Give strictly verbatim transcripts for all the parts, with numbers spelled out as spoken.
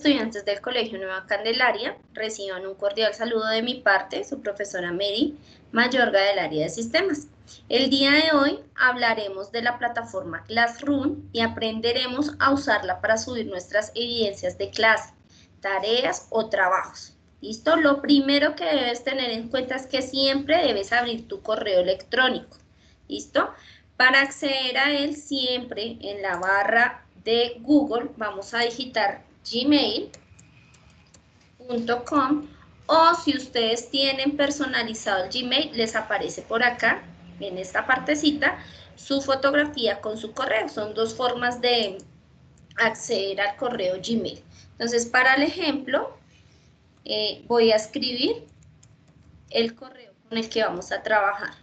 Estudiantes del Colegio Nueva Candelaria, reciban un cordial saludo de mi parte, su profesora Mary Mayorga del área de sistemas. El día de hoy hablaremos de la plataforma Classroom y aprenderemos a usarla para subir nuestras evidencias de clase, tareas o trabajos. ¿Listo? Lo primero que debes tener en cuenta es que siempre debes abrir tu correo electrónico. ¿Listo? Para acceder a él, siempre en la barra de Google vamos a digitar gmail punto com, o si ustedes tienen personalizado el Gmail, les aparece por acá, en esta partecita, su fotografía con su correo. Son dos formas de acceder al correo Gmail. Entonces, para el ejemplo, eh, voy a escribir el correo con el que vamos a trabajar.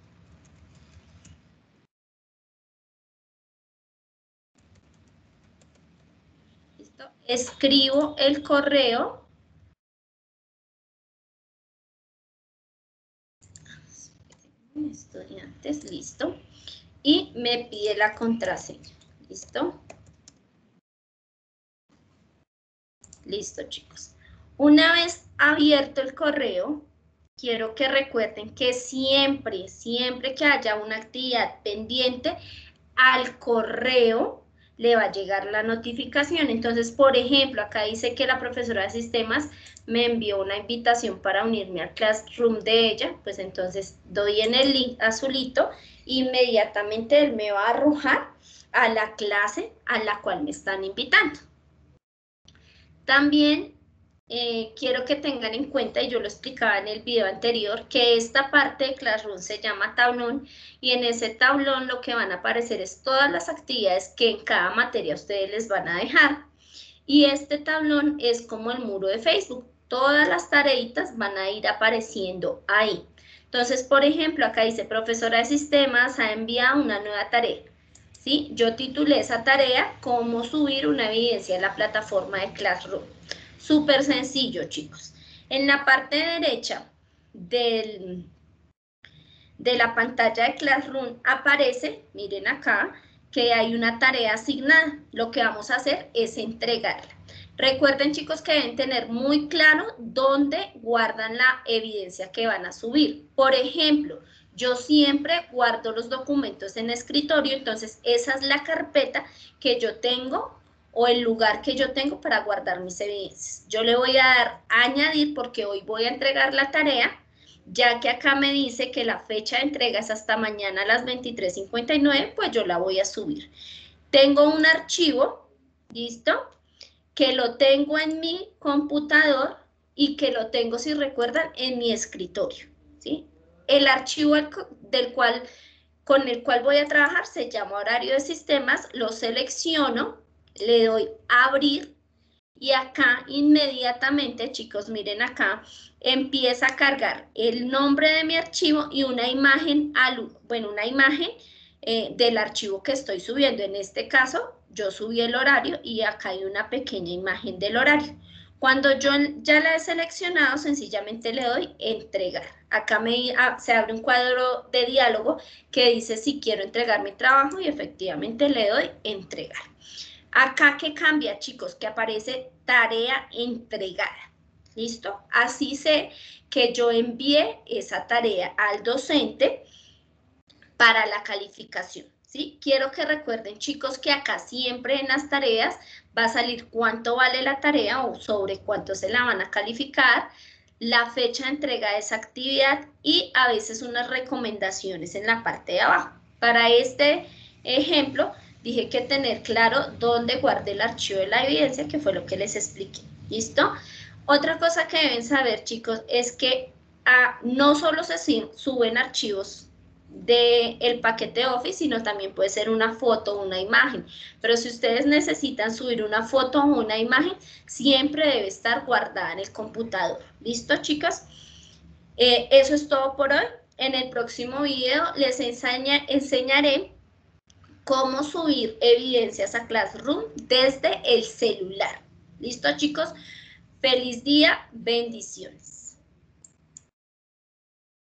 ¿Listo? Escribo el correo. Estudiantes, listo. Y me pide la contraseña. ¿Listo? Listo, chicos. Una vez abierto el correo, quiero que recuerden que siempre, siempre que haya una actividad pendiente, al correo le va a llegar la notificación. Entonces, por ejemplo, acá dice que la profesora de sistemas me envió una invitación para unirme al Classroom de ella, pues entonces doy en el link azulito, inmediatamente él me va a arrojar a la clase a la cual me están invitando. También eh, quiero que tengan en cuenta, y yo lo explicaba en el video anterior, que esta parte de Classroom se llama tablón, y en ese tablón lo que van a aparecer es todas las actividades que en cada materia ustedes les van a dejar. Y este tablón es como el muro de Facebook, todas las tareitas van a ir apareciendo ahí. Entonces, por ejemplo, acá dice, profesora de sistemas ha enviado una nueva tarea. ¿Sí? Yo titulé esa tarea, cómo subir una evidencia en la plataforma de Classroom. Súper sencillo, chicos. En la parte derecha del, de la pantalla de Classroom aparece, miren acá, que hay una tarea asignada. Lo que vamos a hacer es entregarla. Recuerden, chicos, que deben tener muy claro dónde guardan la evidencia que van a subir. Por ejemplo, yo siempre guardo los documentos en escritorio, entonces esa es la carpeta que yo tengo o el lugar que yo tengo para guardar mis evidencias. Yo le voy a dar a añadir porque hoy voy a entregar la tarea, ya que acá me dice que la fecha de entrega es hasta mañana a las veintitrés cincuenta y nueve, pues yo la voy a subir. Tengo un archivo, ¿listo?, que lo tengo en mi computador y que lo tengo, si recuerdan, en mi escritorio, ¿sí? El archivo del cual, con el cual voy a trabajar se llama horario de sistemas, lo selecciono, le doy a abrir y acá inmediatamente, chicos, miren acá, empieza a cargar el nombre de mi archivo y una imagen, bueno, una imagen eh, del archivo que estoy subiendo. En este caso, yo subí el horario y acá hay una pequeña imagen del horario. Cuando yo ya la he seleccionado, sencillamente le doy entregar. Acá me, se abre un cuadro de diálogo que dice si quiero entregar mi trabajo y efectivamente le doy entregar. Acá, ¿qué cambia, chicos? Que aparece tarea entregada. ¿Listo? Así sé que yo envié esa tarea al docente para la calificación, ¿sí? Quiero que recuerden, chicos, que acá siempre en las tareas va a salir cuánto vale la tarea o sobre cuánto se la van a calificar, la fecha de entrega de esa actividad y a veces unas recomendaciones en la parte de abajo. Para este ejemplo, dije que tener claro dónde guardé el archivo de la evidencia, que fue lo que les expliqué. ¿Listo? Otra cosa que deben saber, chicos, es que ah, no solo se suben archivos del paquete Office, sino también puede ser una foto o una imagen. Pero si ustedes necesitan subir una foto o una imagen, siempre debe estar guardada en el computador. ¿Listo, chicos? Eh, eso es todo por hoy. En el próximo video les enseña, enseñaré cómo subir evidencias a Classroom desde el celular. ¿Listo, chicos? Feliz día, bendiciones.